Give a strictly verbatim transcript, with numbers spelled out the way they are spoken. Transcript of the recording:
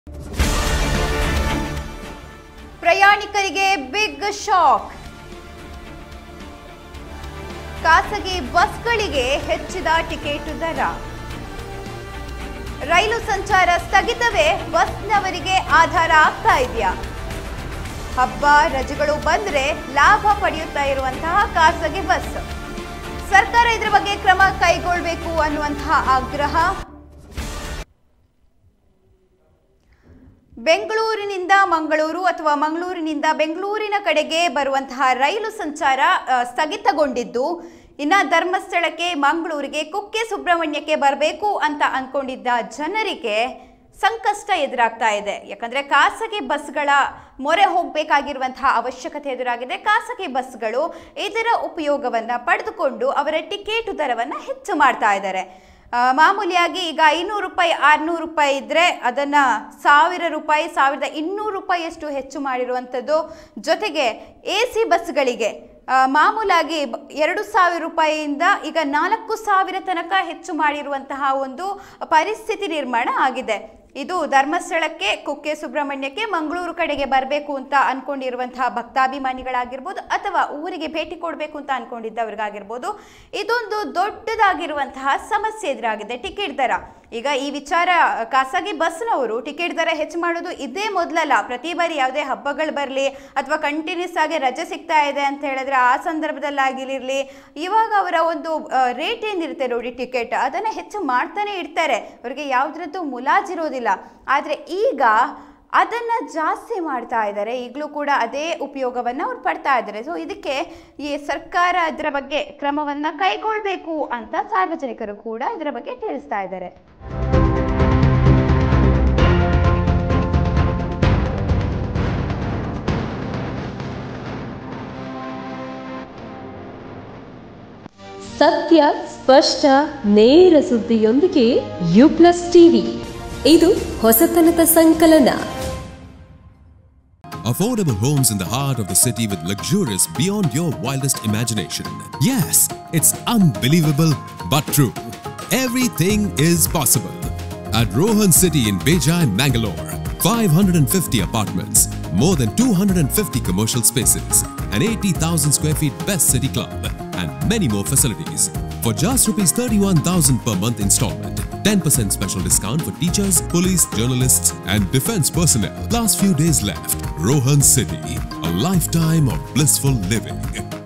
ಪ್ರಯಾಣಿಕರಿಗೆ big shock. ಖಾಸಗಿ ಬಸ್ಗಳಿಗೆ ಹೆಚ್ಚಿದ ಟಿಕೆಟ್ ದರ. ರೈಲು ಸಂಚಾರ ಸ್ಥಗಿತವೇ ಬಸ್ನವರಿಗೆ ಆಧಾರ ಆಗ್ತಾ ಇದೆಯಾ? ಹಬ್ಬ ರಜೆಗಳು ಬಂದ್ರೆ ಲಾಭ ಪಡೆಯುತ್ತಾ ಇರುವಂತಹ ಖಾಸಗಿ ಬಸ್. ಸರ್ಕಾರ ಇದರ ಬಗ್ಗೆ ಕ್ರಮ ಕೈಗೊಳ್ಳಬೇಕು ಅನ್ನುವಂತಹ ಆಗ್ರಹ. ಬೆಂಗಳೂರಿನಿಂದ ಮಂಗಳೂರು ಅಥವಾ ಮಂಗಳೂರಿನಿಂದ ಬೆಂಗಳೂರಿನ ಕಡೆಗೆ ಬರುವಂತಹ ರೈಲು ಸಂಚಾರ ಸ್ಥಗಿತಗೊಂಡಿದ್ದು, ಇನ್ನು ಧರ್ಮಸ್ಥಳಕ್ಕೆ ಮಂಗಳೂರಿಗೆ ಕುಕ್ಕೆ ಸುಬ್ರಹ್ಮಣ್ಯಕ್ಕೆ ಬರಬೇಕು ಅಂತ ಅಂದ್ಕೊಂಡಿದ್ದ ಜನರಿಗೆ ಸಂಕಷ್ಟ ಎದುರಾಗ್ತಾ ಇದೆ. ಯಾಕಂದರೆ ಖಾಸಗಿ ಬಸ್ಗಳ ಮೊರೆ ಹೋಗಬೇಕಾಗಿರುವಂತಹ ಅವಶ್ಯಕತೆ ಎದುರಾಗಿದೆ. ಖಾಸಗಿ ಬಸ್ಗಳು ಇದರ ಉಪಯೋಗವನ್ನು ಪಡೆದುಕೊಂಡು ಅವರ ಟಿಕೆಟ್ ದರವನ್ನು ಹೆಚ್ಚು ಮಾಡ್ತಾ ಇದ್ದಾರೆ. ಮಾಮೂಲಿಯಾಗಿ ಈಗ ಐನೂರು ರೂಪಾಯಿ ಆರುನೂರು ರೂಪಾಯಿ ಇದ್ದರೆ ಅದನ್ನು ಸಾವಿರ ರೂಪಾಯಿ ಸಾವಿರದ ಇನ್ನೂರು ರೂಪಾಯಿಯಷ್ಟು ಹೆಚ್ಚು ಮಾಡಿರುವಂಥದ್ದು. ಜೊತೆಗೆ ಎ ಸಿ ಬಸ್ಗಳಿಗೆ ಮಾಮೂಲಾಗಿ ಎರಡು ಸಾವಿರ ರೂಪಾಯಿಯಿಂದ ಈಗ ನಾಲ್ಕು ಸಾವಿರ ತನಕ ಹೆಚ್ಚು ಮಾಡಿರುವಂತಹ ಒಂದು ಪರಿಸ್ಥಿತಿ ನಿರ್ಮಾಣ ಆಗಿದೆ. ಇದು ಧರ್ಮಸ್ಥಳಕ್ಕೆ ಕುಕ್ಕೆ ಸುಬ್ರಹ್ಮಣ್ಯಕ್ಕೆ ಮಂಗಳೂರು ಕಡೆಗೆ ಬರಬೇಕು ಅಂತ ಅನ್ಕೊಂಡಿರುವಂತಹ ಭಕ್ತಾಭಿಮಾನಿಗಳಾಗಿರ್ಬೋದು ಅಥವಾ ಊರಿಗೆ ಭೇಟಿ ಕೊಡಬೇಕು ಅಂತ ಅನ್ಕೊಂಡಿದ್ದವ್ರಿಗಾಗಿರ್ಬೋದು ಇದೊಂದು ದೊಡ್ಡದಾಗಿರುವಂತಹ ಸಮಸ್ಯೆ ಎದುರಾಗಿದೆ. ಟಿಕೆಟ್ ದರ ಈಗ ಈ ವಿಚಾರ ಖಾಸಗಿ ಬಸ್ನವರು ಟಿಕೆಟ್ ದರ ಹೆಚ್ಚು ಮಾಡೋದು ಇದೇ ಮೊದಲಲ್ಲ. ಪ್ರತಿ ಬಾರಿ ಯಾವುದೇ ಹಬ್ಬಗಳು ಬರಲಿ ಅಥವಾ ಕಂಟಿನ್ಯೂಸ್ ಆಗಿ ರಜೆ ಸಿಗ್ತಾ ಇದೆ ಅಂತ ಹೇಳಿದ್ರೆ ಆ ಸಂದರ್ಭದಲ್ಲಾಗಿರಲಿ ಇವಾಗ ಅವರ ಒಂದು ರೇಟ್ ಏನಿರುತ್ತೆ ನೋಡಿ ಟಿಕೆಟ್ ಅದನ್ನು ಹೆಚ್ಚು ಮಾಡ್ತಾನೆ ಇರ್ತಾರೆ. ಅವರಿಗೆ ಯಾವುದ್ರದ್ದು ಮುಲಾಜಿರೋದಿಲ್ಲ. ಆದರೆ ಈಗ ಅದನ್ನು ಜಾಸ್ತಿ ಮಾಡ್ತಾ ಇದ್ದಾರೆ. ಈಗಲೂ ಕೂಡ ಅದೇ ಉಪಯೋಗವನ್ನು ಅವ್ರು ಪಡ್ತಾ ಇದ್ದಾರೆ. ಸೊ ಇದಕ್ಕೆ ಈ ಸರ್ಕಾರ ಇದರ ಬಗ್ಗೆ ಕ್ರಮವನ್ನು ಕೈಗೊಳ್ಳಬೇಕು ಅಂತ ಸಾರ್ವಜನಿಕರು ಕೂಡ ಇದರ ಬಗ್ಗೆ ತಿಳಿಸ್ತಾ ಇದ್ದಾರೆ. ಸತ್ಯ ಸ್ಪಷ್ಟ ನೇರ ಸುದ್ದಿಯೊಂದಿಗೆ ಯು ಪ್ಲಸ್ ಟಿವಿ, ಇದು ಹೊಸತನದ ಸಂಕಲನ. Affordable homes in the heart of the city with luxurious beyond your wildest imagination. Yes, it's unbelievable but true. Everything is possible. At Rohan City in Beja, Mangalore, five hundred fifty apartments, more than two hundred fifty commercial spaces, an eighty thousand square feet best city club, and many more facilities. For just rupees thirty-one thousand per month installment, ten percent special discount for teachers, police, journalists, and defense personnel. Last few days left. Rohan City, a lifetime of blissful living.